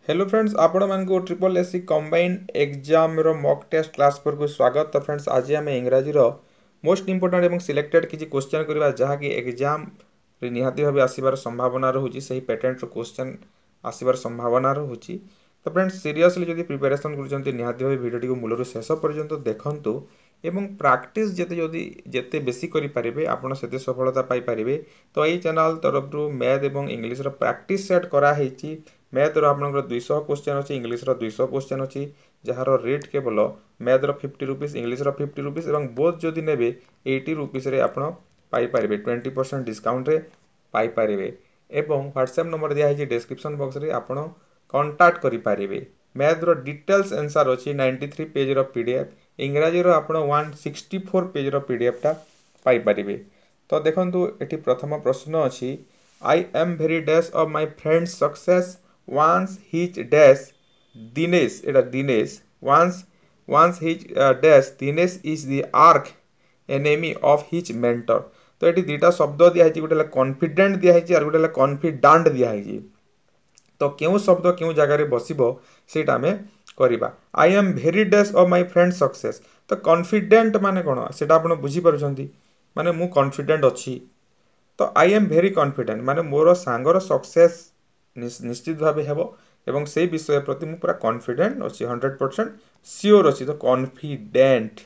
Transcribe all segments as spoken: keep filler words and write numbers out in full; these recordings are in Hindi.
हेलो फ्रेंड्स आपण मानक ट्रिपल एससी कंबाइंड एग्जाम रो मॉक टेस्ट क्लास पर को स्वागत। तो फ्रेंड्स आज आम इंग्राजी रो मोस्ट इंपोर्टेंट एवं सिलेक्टेड किसी क्वेश्चन करबा जहाँ कि एग्जाम रे निहाती भाबे आसीबार संभावना रहउची सही पैटर्न रो क्वेश्चन आसीबार संभावना रहउची। तो फ्रेंड्स सीरियसली जदि प्रिपरेशन करछन्ती निहाती भाबे वीडियो को मूलर शेष पर्यंत देखंतु एवं प्रैक्टिस जेते जदि जेते बेसी करि पारिबे आपण सेते सफलता पाई पारिबे। तो एई चैनल तरफ रु मैथ एवं इंग्लिश रो प्रैक्टिस सेट करा हेची। मैथ रो आपनकर दो सौ क्वेश्चन अछि, इंग्लिश रो दो सौ क्वेश्चन अछि, जहार रेट केवल मैथ रो पचास रुपीस, इंग्लिश रो पचास रुपीस एवं बोथ जदि नेबे अस्सी रुपीस रे आपण पाई पारिबे, बीस परसेंट डिस्काउंट रे पाई पारिबे। एवं व्हाट्सएप नंबर दिया है डिस्क्रिप्शन बॉक्स रे आपण कांटेक्ट करि पारिबे। मैथ रो डिटेल्स आंसर अछि तिरानवे पेज रो पीडीएफ, इंग्रजी रो आपण एक सौ चौंसठ पेज रो पीडीएफ टा पाई पारिबे। तो देखंतु एठी प्रथम प्रश्न अछि, I am very dash of my friends success once his dash Dinesh, এটা Dinesh, once once his uh, dash Dinesh is the arch enemy of his mentor। तो एटी दुटा शब्द दिया है, गोटे कॉन्फिडेंट दिया है और गोटे कॉन्फिडेंट दिया है। तो क्यों शब्द क्यों जगह बसबो सेटा आमे करिबा। I am very dash of my friend success. तो कॉन्फिडेंट माने कोन सेटा आपण बुझी पारुछंती, माने मु कॉन्फिडेंट अछि। तो आई एम वेरी कॉन्फिडेंट माने मोर सांगर सक्सेस निश्चित भाव हेबो एवं से विषय प्रति मु पूरा कॉन्फिडेंट अछि, हंड्रेड परसेंट श्योर अछि। तो confident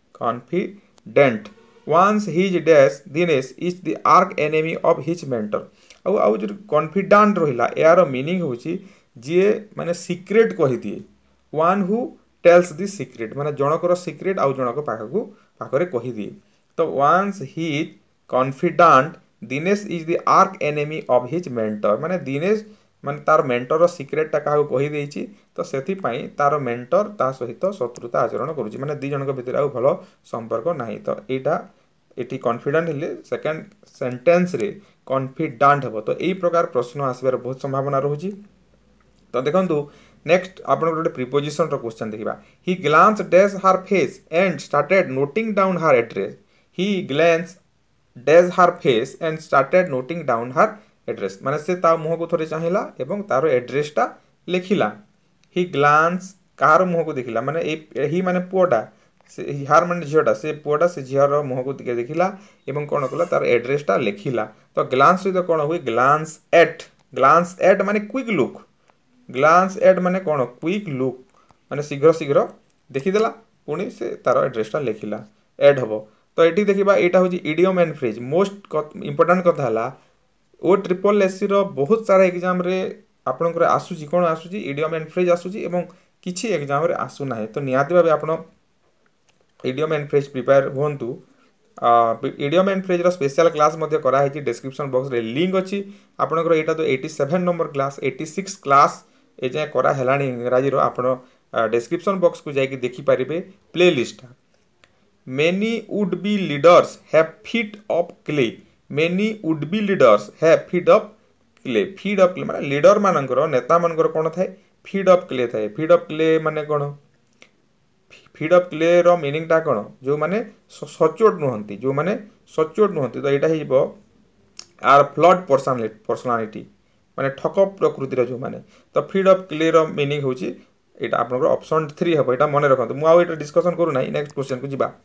confident once his dash Dinesh is the arch enemy of his mentor। आउ आउ जो कॉन्फिडेंट रहिला यार मीनिंग होछि जे माने सीक्रेट कहि दिए, one who tells the secret माने जनकर सीक्रेट आउ जनक पाखकु पाखरे कहि दिए। तो once he confident Dinesh is the arch enemy of his mentor माने दिनेश माने तार मेंटर रो सीक्रेट टा काहू कहि देछि। तो सेथि पई तार मेंटर ता सहित शत्रुता आचरण करूछि, माने दी जनक भितर आउ भलो संपर्क नाही। तो एटा एटी कॉन्फिडेंट हेले सेकंड सेंटेंस रे कॉन्फिडेंट हेबो। तो एई प्रकार प्रश्न आसीबार बहुत संभावना रहउछि। तो देखंतु नेक्स्ट आपण गोटे प्रीपोजिशन रो क्वेश्चन देखिबा। He glance dash her face and started noting down her address. He glance dash her face and started noting down her address माने से ता मुह को थोड़े चाहिला एवं तारो एड्रेस टा लिखिला। ही ग्लांस कार मुह को देखिला माने ए ही माने पुओटा से हार माने झियोटा से पुओटा से झियर मुह को दिके देखिला एवं कोन कला तार एड्रेस टा लिखिला। तो ग्लांस सहित कोन हुई ग्लांस एट, ग्लांस एट माने क्विक लुक, ग्लांस एट माने कोन क्विक लुक माने शीघ्र शीघ्र देखिदेला पुणी से तार एड्रेस टा लिखिला, एड हबो। तो एटी देखिबा एटा होजी idiom and phrase. Most important कथा हला ओ ट्रिपल एससी रो बहुत सारा एग्जाम रे आपनकर आसुची कोन आसुची इडियम एंड फ्रेज आसुची एवं किछि एग्जाम रे आसु नाही। तो निहाती भाबे आपण इडियम एंड फ्रेज प्रिपेयर होंतु। इडियम एंड फ्रेज रो स्पेशल क्लास मध्ये करा है डिस्क्रिप्शन बॉक्स रे लिंक अछि। आपनकर एटा तो सत्तासी नंबर क्लास छियासी क्लास ए जे करा हेलानी इंग्रजी रो आपण डिस्क्रिप्शन बॉक्स को जाई कि देखि परिबे playlist. Many would be leaders have feet of clay. Many would be leaders have feet of clay. Feet of clay माने लीडर मानकर नेता मानकर कोन थाए फीड ऑफ क्ले थाए। फीड ऑफ क्ले माने कोन, फीड ऑफ क्ले रो मीनिंग ता कोन जो माने सचोट नहंती, जो माने सचोट नहंती। तो एटा हिबो आर फ्लड पर्सनालिटी पर्सनालिटी माने ठक प्रकृति रो जो माने। तो फीड ऑफ क्ले रो मीनिंग होची एटा आपनकर ऑप्शन थ्री हबो, एटा मने रखंतु। मु आ एटा डिस्कशन करू नाही, नेक्स्ट क्वेश्चन को जिबा।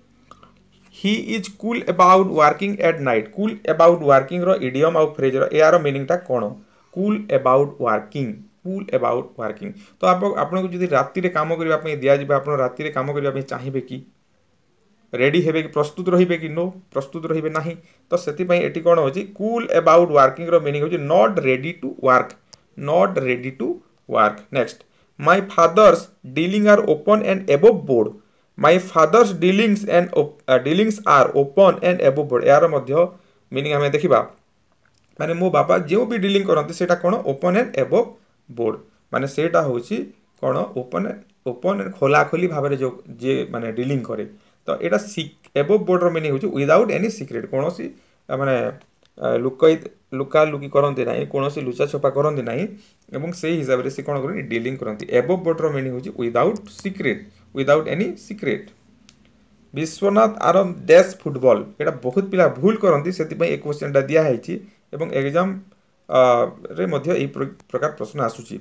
He is cool about working at night। cool about working row idiom और phrase रो यार मीनिंग ता कोन cool about working, cool about working। तो आप आपन को जदी राति रे काम करबा पई दिया जिबा, आपन राति रे काम करबा पई चाहिबे कि रेडी हेबे कि प्रस्तुत रहिबे कि नो प्रस्तुत रहिबे नाही। तो सेति पई एटी कोन होची cool about working रो मीनिंग होची not ready to work, not ready to work। Next, my father's dealing are open and above board। My father's dealings and uh, dealings are open and above board। यार मध्य मीनिंग हमें देखिबा माने मो बाबा जो भी डीलिंग करंती सेटा कोन ओपन एंड एबव बोर्ड माने सेटा होची कोन ओपन ओपन एंड खोला खोली भाबरे जो जे माने डीलिंग करे। तो एटा एबव बोर्ड रो मीनिंग होची विदाउट एनी सीक्रेट, कोनोसी माने लुकाई लुका लुकी करंती नाही, कोनोसी लुचा छपा करंती नाही एवं सेही हिसाब रे से कोन करनी डीलिंग करंती। एबव बोर्ड रो मीनिंग होची without secret, without any secret. Vishwanath आर डैश फुटबॉल एटा बहुत पिला भूल करंती, सेति पई एक क्वेश्चन टा दिया हैची एवं एग्जाम रे मध्य ए प्रकार प्रश्न आसुची।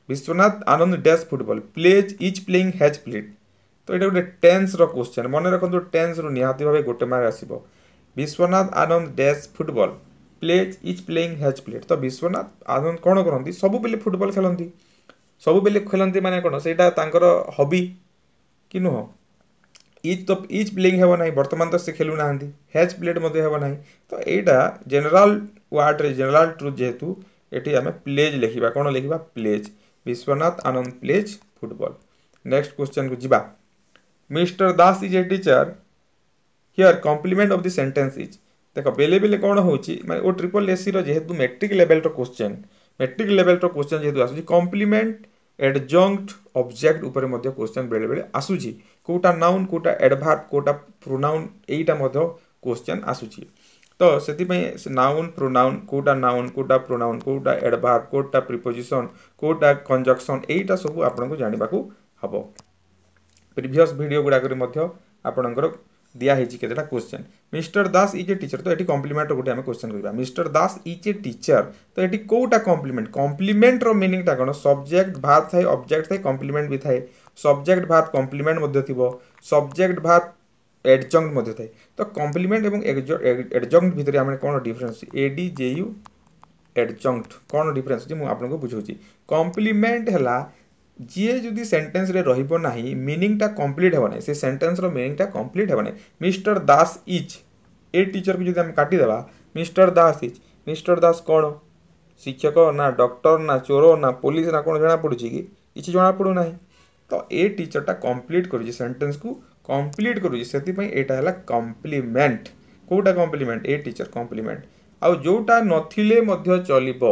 Vishwanath Anand dash football plays is playing has played तो ये गोटे टेन्स रो क्वेश्चन मन रखु टेन्स रु निहाती भाव गोटे मार्क आसो Vishwanath Anand dash football plays is playing has played तो विश्वनाथ आनंद कौन करती सब बेले फुटबॉल खेलती सब बेले खेलती माने कौन से हबी कि नुह इज तो इज प्लेइंग हेब ना बर्तमान तो से खेलु ना हैज प्लेड हेब ना तो यहाँ जेनेल वार्ड रे जेनेल ट्रुथ जेहेतु ये आम प्लेज लिखा कौन लिखा plays Vishwanath Anand plays football next question को जीवा mister Das is a teacher here complement of the sentence is देख बेले बेले कौन होची माने ओ ट्रिपल एससी रो जेहेतु मैट्रिक लेवल रो क्वेश्चन मैट्रिक लेवल रो क्वेश्चन जेहेतु आसुची कॉम्प्लीमेंट एडजंक्ट ऑब्जेक्ट ऊपर मध्य क्वेश्चन बेले बेले आसुची कोटा नाउन कोटा एडवर्ब कोटा प्रोनाउन एटा मध्य क्वेश्चन आसुची तो से नाउन प्रोनाउन कोटा नाउन कोटा प्रोनाउन कोटा एडवर्ब कोटा प्रीपोजिशन कोटा कंजक्शन एटा सब आपन को जानिबा को हबो प्रीवियस वीडियो गुडा करी मध्य आपनकर दिया हेची केतेटा question mister Das is a teacher तो एटी कॉम्प्लीमेंट रो गुटे हम क्वेश्चन करबा mister Das is a teacher तो एटी कोटा कॉम्प्लीमेंट कॉम्प्लीमेंट रो मीनिंग ता कोन सब्जेक्ट वर्ब थाए ऑब्जेक्ट थाए कॉम्प्लीमेंट भी थाए सब्जेक्ट वर्ब कॉम्प्लीमेंट मध्ये थिबो सब्जेक्ट वर्ब एडजंक्ट मध्ये थाए तो कॉम्प्लीमेंट एवं एडजंक्ट भितर हम कोन डिफरेंस एडी जेयू एडजंक्ट कोन डिफरेंस जे मु आपन को बुझौची कॉम्प्लीमेंट हला जी जदि सेंटेंस रे रहिबो नाही मीनिंग टा कंप्लीट हेबो नाही से सेंटेंस रो मीनिंग टा कंप्लीट हेबो नाही mister Das is a teacher को जदि हम काटी देबा mister Das is mister Das कोन शिक्षक ना डॉक्टर ना चोर ना पुलिस ना कोन जणा पडुची कि किछि जणा पडु नाही तो ए टीचर टा कंप्लीट करूची सेंटेंस को कंप्लीट करूची सेति पई एटा हला कॉम्प्लीमेंट कोटा कॉम्प्लीमेंट ए टीचर कॉम्प्लीमेंट आ जोटा नथिले मध्य चलिबो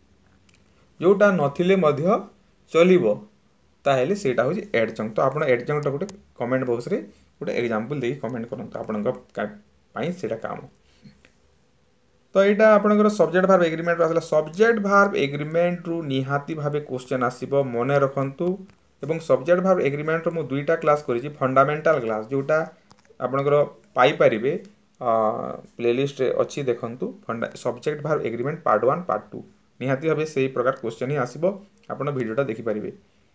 जोटा नथिले मध्य चलिबो ताहेले सेटा होची एडजंक्ट तो आपण एडजंक्ट गोटे कमेंट बॉक्स रे गोटे एग्जांपल देई कमेंट करंत आपन पई सेटा काम तो एटा आपनकर सब्जेक्ट वर्ब एग्रीमेंट आसला सब्जेक्ट वर्ब एग्रीमेंट रु निहाती भाबे क्वेश्चन आसीबो मने रखंतु एवं सब्जेक्ट वर्ब एग्रीमेंट रो मु दुईटा क्लास करिछि फंडामेंटल क्लास जोटा आपनकर पाई परिबे प्लेलिस्ट रे अछि देखंतु subject verb agreement part one part two निहाती भाबे सेही प्रकार क्वेश्चन ही आसीबो आपण वीडियोटा देखि परिबे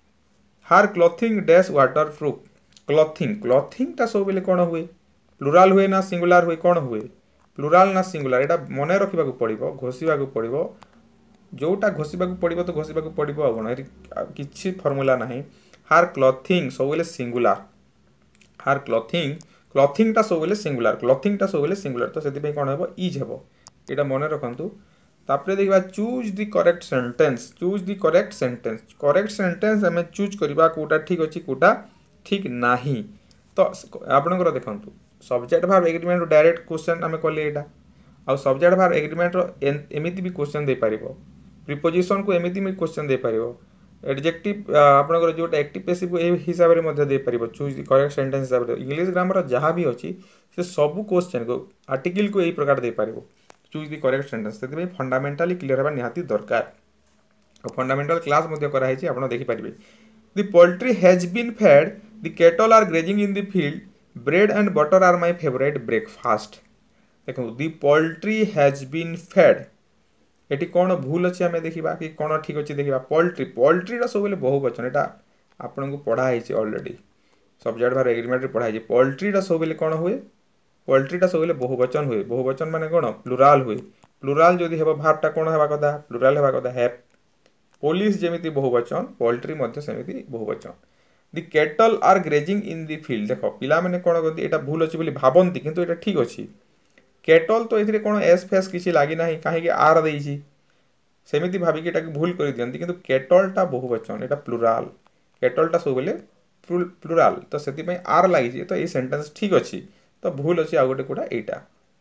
हार clothing dash waterproof clothing clothing ता सब बेले कोन हुए प्लुराल हुए ना सिंगुलर हुए कोन हुए प्लुराल ना सिंगुलर एटा मने रखिबा को पड़िबो घोषिबा को पड़िबो जोटा घोषिबा को पड़िबो तो घोषिबा को पड़िबो आ कोन किछि फार्मूला नाही हार क्लॉथिंग सब बेले सिंगुलर हार क्लॉथिंग क्लॉथिंग ता सब बेले सिंगुलर क्लॉथिंग ता सब बेले सिंगुलर तो सेति पे कोन हेबो इज हेबो एटा मने रखंतु तापरे देखबा choose the correct sentence choose the correct sentence correct sentence हमें चूज करबा कोटा ठीक अछि कोटा ठीक नाही तो आपनकर देखंतु subject verb agreement direct question हमें कहले एटा आ सब्जेक्ट वर्ब एग्रीमेंट रो एमिति भी क्वेश्चन दे परिबो प्रीपोजिशन को एमिति भी क्वेश्चन दे परिबो एडजेक्टिव आपनकर जोटा एक्टिव पैसिव ए हिसाब रे मध्ये दे परिबो चूज द करेक्ट सेंटेंस हिसाब रे इंग्लिश ग्रामर जहां भी अछि से सब क्वेश्चन को आर्टिकल को एही प्रकार दे परिबो चूज द करेक्ट सेंटेंस से फंडामेंटली क्लियर हेबा निहाती दरकार फंडामेंटल क्लास मध्ये करा हेछि आपण देखि परिबे the poultry has been fed the cattle are grazing in the field bread and butter are my favourite breakfast देखो the poultry has been fed एटी कोन भूल अछि हमें देखिबा कि कोन ठीक अछि देखिबा पोल्ट्री पोल्ट्री रा सब बेले बहुवचन एटा आपण को पढ़ा हेछि ऑलरेडी सब्जेक्ट वर्ब एग्रीमेंट रे पढ़ा हेछि पोल्ट्री रा सब बेले कोन होय पोल्ट्री टा सब बहुवचन हुए बहुवचन माने कोन प्लुराल हुए प्लुराल जदि हेबा भार्ब टा कोन हेबा कदा प्लुराल हेबा कदा हैव पुलिस जेमिति बहुवचन पोल्ट्री मध्ये सेमिति बहुवचन the cattle are grazing in the field देखो पिला माने कोन गदी एटा भूल अछि बोली भाबंती किंतु एटा ठीक अछि कैटल तो एथिरे कोन एस फेस किछि लागि नाही काहे कि आर देइछि सेमिति भाबी कि एटा भूल करि दियंती किंतु कैटल टा बहुवचन एटा प्लुराल कैटल टा सब बेले प्लुराल तो सेति पई आर लागि तो ए सेंटेंस ठीक अछि तो भूल अच्छी आ गोटे कोटा एटा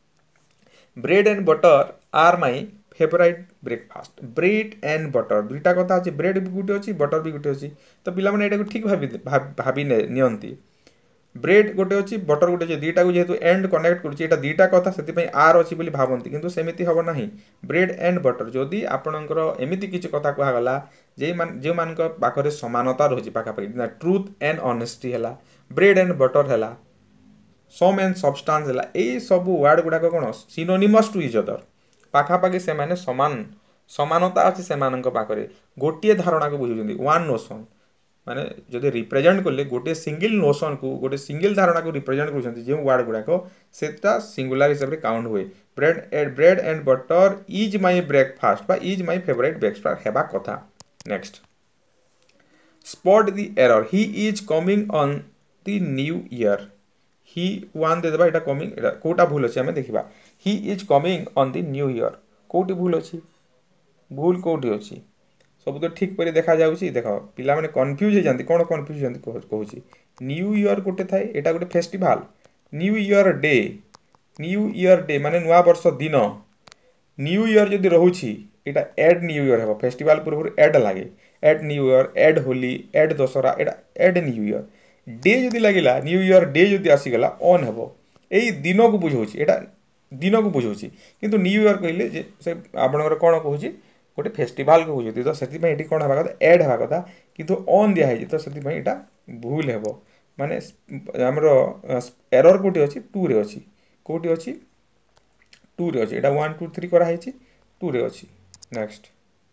bread and butter are my favourite breakfast bread and butter दुईटा कथा अछि ब्रेड भी गुटे अछि बटर भी गुटे अछि तो पिला माने एटा को ठीक भाबी भाबी नियंती ब्रेड गोटे अछि बटर गोटे अछि दीटा को जेहेतु एंड कनेक्ट करछि एटा दीटा कथा सेति पई आर अछि बोली भाबंती किंतु सेमिति हबो नाही ब्रेड एंड बटर जदि आपणकर एमिति किछि कथा कहला गला जे मान जे मान को पाखरे समानता रहछि पाखा पाखी ना ट्रुथ एंड ऑनेस्टी हला ब्रेड एंड बटर हला सम एंड सब्सटेंस हला ए सब वर्ड गुडा कोन सिनोनिमस टू इच अदर पाखा पाखी से माने समान समानता अच्छी से पाखे गोटे धारणा को बुझुंट वन नोशन माने जदि रिप्रेजेंट कले गोटे सिंगल नोशन को गोटे सिंगल धारणा को रिप्रेजेंट कर जो वर्ड गुड़ाक सेटा सिंगुलर हिसाब से काउंट हुए bread and bread and butter is my breakfast बा इज माय फेवरेट ब्रेकफास्ट हेबा कथा। Next spot the error he is coming on the new year ही वन दे देबा एटा कमिंग एटा कोटा भूल अछि हमें देखिबा he is coming on the new year कोटी भूल अछि भूल कोटी अछि सब तो ठीक पर देखा जाउछि देख पिला माने कंफ्यूज हो जांती कोन कंफ्यूज हो जांती कहूछि न्यू ईयर गोटे थाए एटा गोटे festival new year day new year day माने नुआ वर्ष दिन न्यू ईयर जदि रहुछि एटा एड न्यू ईयर हेबो फेस्टिवल पूर्व एड लागे एड न्यू ईयर एड होली एड दशहरा एटा एड न्यू ईयर डे जदि लागिला न्यू ईयर डे जदि आसीगला ऑन हेबो एई दिन को बुझौछि एटा दिन को बुझौछि किंतु न्यू ईयर कहले जे से आपनकर कोन कहूछि गोटे फेस्टिवल को बुझौति तो सेति पई एटी कोन हेबा कथा एड हेबा कथा किंतु ऑन दिया है तो सेति पई एटा भूल हेबो माने हमरो एरर कोटी अछि टू रे अछि कोटी अछि टू रे अछि एटा वन टू थ्री करा हैछि टू रे अछि। नेक्स्ट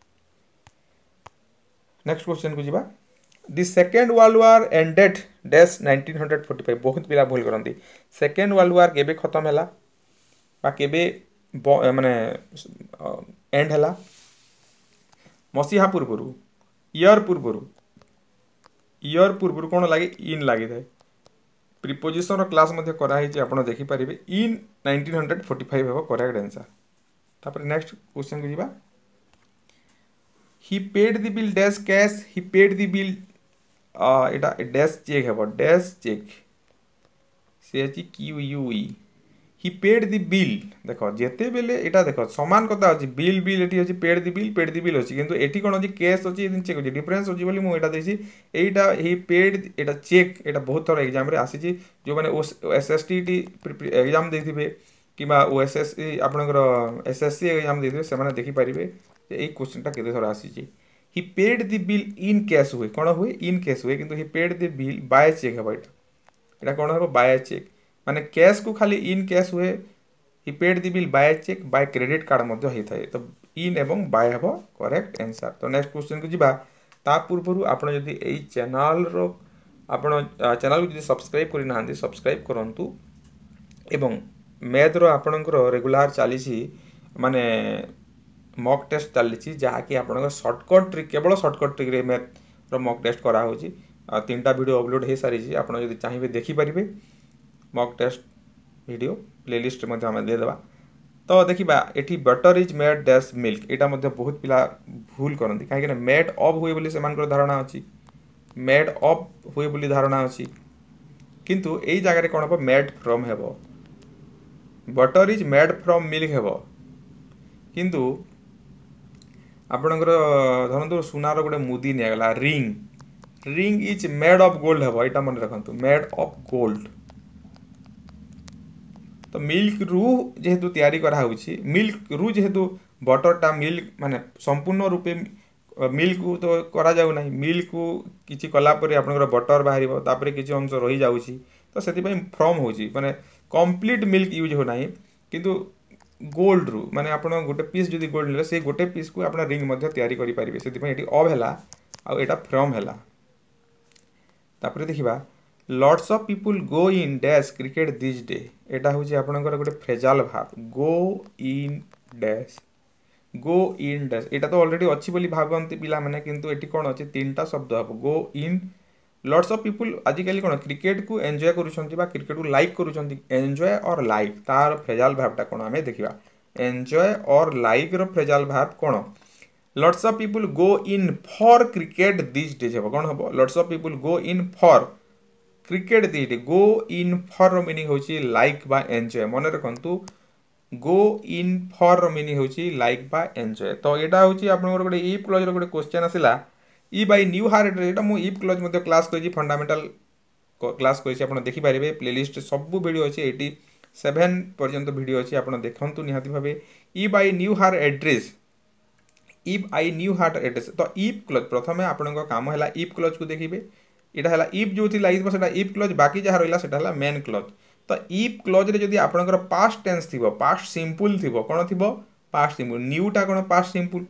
नेक्स्ट क्वेश्चन को जिबा the second world war ended dash nineteen forty five बहुत पिला भूल करंती सेकेंड वर्ल्ड वार केबे खत्म हैला बा केबे माने एंड हैला मसीहा पूर्व ईयर पूर्व ईयर पूर्व कौन लगे इन लगी थाए प्रिपोजिशन क्लास मध्य कराई आपड़ देखिपारे इन नाइंटीन फोर्टी फाइव हे करेक्ट आंसर। तापर नेक्स्ट क्वेश्चन को जीवा he paid the bill dash cash he paid the bill एटा डैश चेक हेबो dash cheque C H Q U E he paid the bill देखो जेते बेले एटा देखो समान कथा अछि बिल बिल एटी अछि paid the bill paid the bill अछि किंतु एटी कोन अछि कैश अछि एदिन चेक अछि डिफरेंस अछि बोली मु एटा देछि एटा ही पेड एटा चेक एटा बहुत थोर एग्जाम रे आसी छि जो माने एसएसटी टी एग्जाम देथिबे किबा ओएसएससी आपनकर एसएससी एग्जाम देथिबे से माने देखि परिबे जे एई क्वेश्चनटा केते थोर आसी छि he paid the bill in cash हुए कोन हुए इन कैश हुए किंतु he paid the bill by cheque हेबो एटा एटा कोन हेबो बाय चेक माने कैश को खाली इन कैश हुए he paid the bill by cheque by credit card मध्य होई थाए तो इन एवं बाय हेबो करेक्ट आंसर। तो नेक्स्ट क्वेश्चन को जिबा ता पूर्वरु आपण जदि एई चैनल रो आपण चैनल को जदि सब्सक्राइब करि नाहंती सब्सक्राइब करंतु एवं मैथ रो आपणकर रेगुलर चलीसी माने मॉक टेस्ट चलीसी जहा कि आपणकर शॉर्टकट ट्रिक केवल शॉर्टकट ट्रिक रे मैथ रो मॉक टेस्ट करा होची तीनटा वीडियो अपलोड हे सारी छी आपण जदि चाहिबे देखि परिबे मॉक टेस्ट वीडियो प्लेलिस्ट में हमें दे देबा। तो देखिबा एठी butter is made dash milk एटा मध्ये बहुत पिला भूल करंती काहे कि मेड ऑफ हुए बोली से मानकर धारणा अछि मेड ऑफ हुए बोली धारणा अछि किंतु एई जगह रे कोन हो मेड फ्रॉम हेबो butter is made from milk हेबो किंतु आपनकर धरंतु सुनार गोटे मुदी ने गला ring ring is made of gold हेबो एटा मन रखंतु मेड ऑफ गोल्ड। तो मिल्क रू जेहेतु तैयारी करा होछि मिल्क रू जेहेतु बटरटा मिल्क माने संपूर्ण रूपे मिल्क को तो करा जाउ नाही मिल्क को किछि कला परे आपनकर बटर बाहरिबो तापरे किछि अंश रहि जाउछि तो सेति पई फ्रॉम होछि माने कंप्लीट मिल्क यूज हो नाही किंतु गोल्ड रू माने आपण गोटे पीस जदि गोल्ड ले से गोटे पीस को आपण रिंग मध्ये तैयारी करि परिबे सेति पई eighty of Hella uh Etah from हेला। तापरे देखिबा lots of people go in dash cricket this day एटा होछि आपनकर गोटे phrasal verb go in dash go in dash एटा तो ऑलरेडी अछि बोली भाबंती पिला माने किंतु एटी कोन अछि तीनटा शब्द हबो go in lots of people आजिकली कोन क्रिकेट को एन्जॉय करूछंती बा क्रिकेट को लाइक करूछंती एन्जॉय और लाइक तार फ्रेजाल वर्बटा कोन हमें देखिबा एन्जॉय और लाइक रो फ्रेजाल वर्ब कोन lots of people go in for cricket this day हबो कोन हबो lots of people go in for cricket दीटे गो इन फॉर मीनिंग होची लाइक बा एन्जॉय मन रखंतु गो इन फॉर मीनिंग होची लाइक बा एन्जॉय। तो एटा होची आपनकर गोटे इफ क्लॉज रो गोटे क्वेश्चन आसिला ई बाय न्यू हार्ट एटा मु इफ क्लॉज मध्ये क्लास करिछि फंडामेंटल क्लास करिछि आपण देखि पारिबे प्लेलिस्ट सब वीडियो अछि सत्तासी पर्यंत वीडियो अछि आपण देखंतु निहाती भाबे ई बाय knew her address if I knew her address तो इफ क्लॉज प्रथमे आपनका काम हैला इफ क्लॉज को देखिबे एटा हला इफ जो थी लागिबो सेटा इफ क्लॉज बाकी जहा रहिला सेटा हला मेन क्लॉज। तो इफ क्लॉज रे जदी आपनकर पास्ट टेंस थिबो पास्ट सिंपल थिबो कोन थिबो पास्ट सिंपल न्यू टा कोन पास्ट सिंपल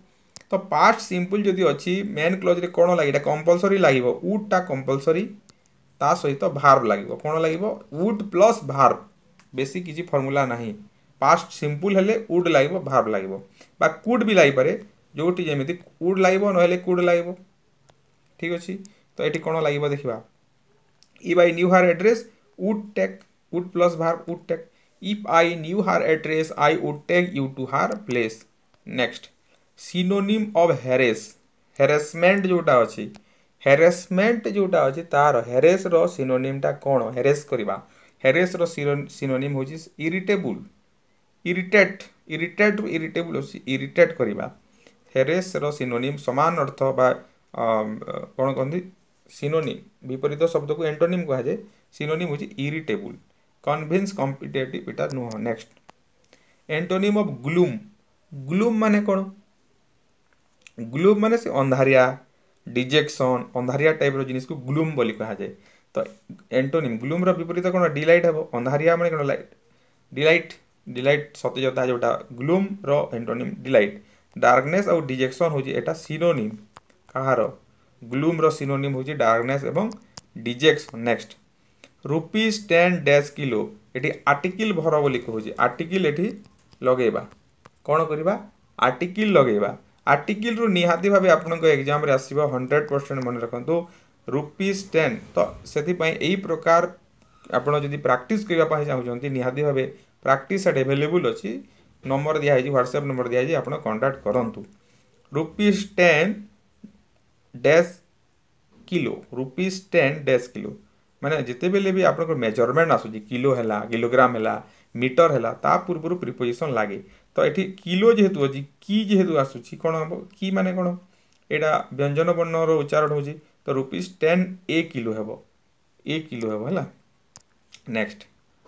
तो पास्ट सिंपल जदि अच्छी मेन क्लोज रे कौन लगे कंपलसरी लगे वुड टा कंपलसरी ता सहित भार्ब लगे कौन लगे वुड प्लस भार्ब बेसी किसी फर्मूला नहीं पास्ट सिंपल हेले वुड लगे भार्ब लगे बा कुड भी लगी पारे जोटी जमी वुड लगे ना कुड लगे ठीक अच्छे तो ये कौन लगे देखा if I knew her address would take would plus verb would take if I knew her address I would take you to her place next synonym of harass harassment जोटा अच्छी हेरेसमेंट जोटा अच्छी तार हेरेस रो सिनोनिम टा कौन हेरेस करवा हेरेस रो सिनोनिम होची इरिटेबल इरिटेट इरिटेट इरिटेबल अच्छी इरिटेट करवा हेरेस रो सिनोनिम समान अर्थ बा कौन कहते सिनोनिम विपरीत शब्द को एंटोनिम कहा जाए सिनोनिम होची इरिटेबल कन्विंस कॉम्पिटिटिव इटा नुह next antonym of gloom gloom माने कौन ग्लूम माने से अंधारिया डिजेक्शन अंधारिया टाइप रो जिनिस को ग्लूम बोली कहा जाए तो एंटोनिम ग्लूम रो विपरीत कौन डिलाइट हे अंधारिया माने कौन लाइट डिलाइट डिलाइट सतेजता जोटा ग्लूम रो एंटोनिम डिलाइट डार्कनेस और डिजेक्शन होची एटा सिनोनिम कहार ग्लूम रो सिनोनिम होची डार्कनेस एवं dejection next rupees ten dash kilo ये आर्टिकल भर बोली कहूँ आर्टिकल ये लगेबा कौन करवा आर्टिकल लगेबा आर्टिकल रु निहाती भाव आपन एग्जाम रे आसीबो हंड्रेड परसेंट मन रखु रुपीज टेन तो से यही प्रकार आपड़ जदि प्रैक्टिस करने चाहते निहाती भाव प्रैक्टिस अवेलेबल अच्छी नंबर दिखाई व्हाट्सएप नंबर दिखाई आप कांटाक्ट करूँ rupees ten dash kilo rupees ten dash kilo माने जिते बेले भी आपन मेजरमेंट आसूँ किलो है किलोग्राम है मीटर है ता पूर्व प्रिपोजिशन लगे तो ये किलो जेहेतु अच्छी की जेहेतु आसूँ कौन हम की माने कौन यहाँ व्यंजन वर्णर उच्चारण हो तो रुपीज टेन ए किलो हे ए किलो हे है नेक्स्ट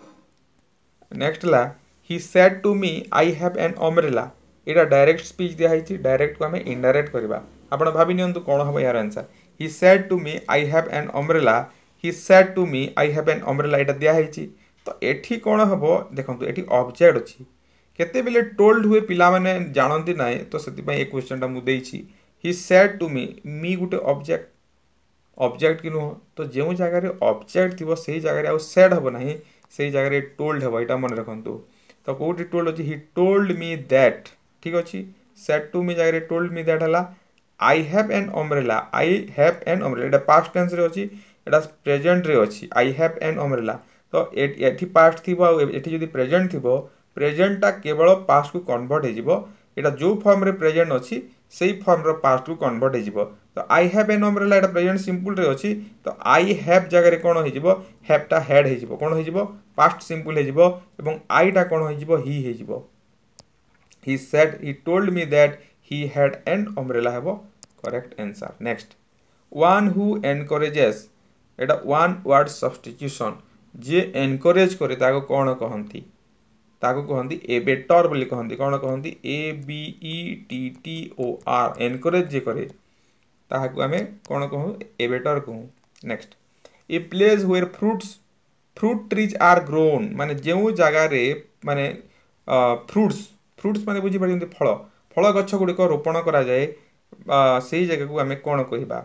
नेक्स्ट ला he said to me I have an umbrella यहाँ डायरेक्ट स्पीच दिखाई डायरेक्ट को आम इनडायरेक्ट करवा आप भावी नियंतु कौन हम यार answer he said to me I have an umbrella he said to me I have an umbrella यहाँ दिखाई तो ये कौन हम देखो ये ऑब्जेक्ट अच्छी केते बेले टोल्ड हुए पिला माने जानती ना तो से क्वेश्चन टा मुझे ही सेड टू मी मी गोटे ऑब्जेक्ट ऑब्जेक्ट कि नुह तो जो जगार ऑब्जेक्ट थी से जगह आउ सेड हम ना से जगह टोल्ड हम यहाँ मन रखु तो कौटी टोल्ड अच्छी ही टोल्ड मी दैट ठीक अच्छे सेड टू मी जगह टोल्ड मी दैट है I have an umbrella I have an umbrella यहाँ पास्ट टेंस रे अच्छी यहाँ प्रेजेंट रे अच्छी आई हैव एन अम्ब्रेला तो ये पास्ट थी ये प्रेजेंट थी प्रेजेंटा केवल पास्ट को कन्वर्ट हो जो फॉर्म रे प्रेजेंट अच्छी से फॉर्म रो पास्ट को कन्वर्ट हो तो आई हैव एन अम्ब्रेला यहाँ प्रेजेंट सिंपल रे अच्छी तो आई हैव जगह कौन हो हैवटा हेड हो कौन हो पास्ट सिंपल हो आईटा कौन हो ही हो he said he told me that he had an umbrella हेबो correct answer next one who encourages एटा वन वर्ड सब्स्टिट्यूशन जे एनकरेज करे ताको कौन कहती ताको कहती एबेटर बोली कहती कौन कहती A B E T T O R encourage जे करे ताको आमे कौन कहूँ एबेटर कहूँ next a place where fruits fruit trees are grown माने जो जगार माने फ्रूट्स फ्रूट्स माने बुझी पारछन्ति फल फल गछ गुड़िक रोपण करा जाए से जगह को आमे कौन कहबा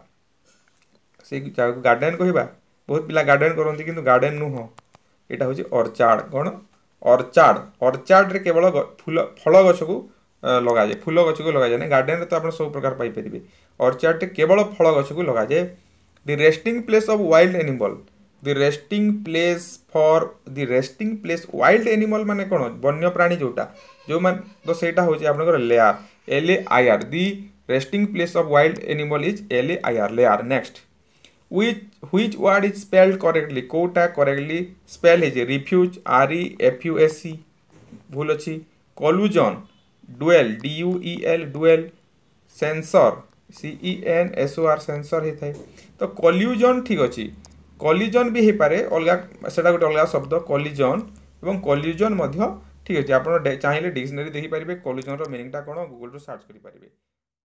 से जगह को गार्डन कहबा बहुत पिला गार्डन करती किंतु गार्डन नुह यहाँ हूँ अर्चार्ड कौन अर्चार्ड अर्चार्ड रे केवल फूल फल गछ को लगा जाए फूल गछ को लगा जाए गार्डन तो आप सब प्रकार पाइपर अर्चार्ड केवल फल गछ को लगा जाए the resting place of wild animal the resting place for the resting place wild animal माने कौन वन्य प्राणी जोटा जो मान तो सेटा होची आपनकर lair L A I R the resting place of wild animal is L A I R lair next which which word is spelled correctly कोटा correctly spell है refuse R E F U S C भूल अच्छी collusion duel D U E L duel censor C E N S O R censor होता है तो collusion ठीक अच्छी collision भी हो पारे अलग सेटा गोटे अलग शब्द collision एवं collusion मध्य ठीक अच्छे आप चाहिए डिक्शनरी देखिपारे collusion रो मीनिंग टा कौन गूगल रो सर्च करि पारिबे।